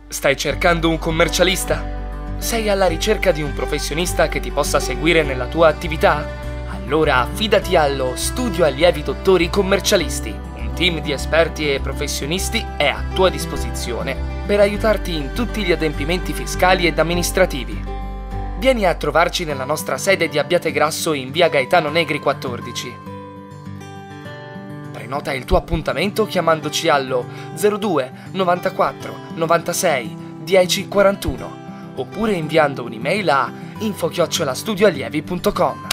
Stai cercando un commercialista? Sei alla ricerca di un professionista che ti possa seguire nella tua attività? Allora affidati allo Studio Allievi Dottori Commercialisti. Un team di esperti e professionisti è a tua disposizione per aiutarti in tutti gli adempimenti fiscali ed amministrativi. Vieni a trovarci nella nostra sede di Abbiategrasso in via Gaetano Negri 14. Prenota il tuo appuntamento chiamandoci allo 02 94 96 10 41 oppure inviando un'email a info@studioallievi.com.